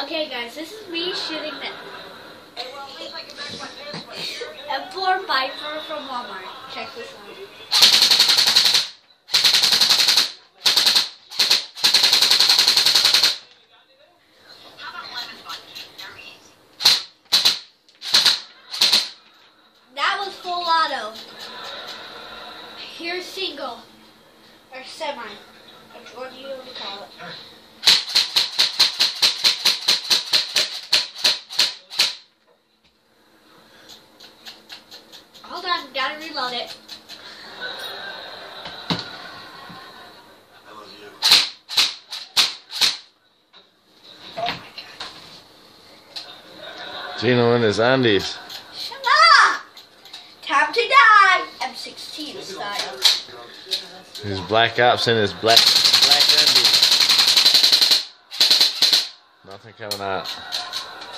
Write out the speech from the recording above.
Okay guys, this is me shooting the M4 Viper from Walmart. Check this out. That was full auto. Here's single. Or semi. Which one do you want to call it? Hold on, gotta reload it. I love you. Oh my god. Gino and his Andes. Shut up! Time to die! M16 style. His Black Ops and his black Andes. Nothing coming out.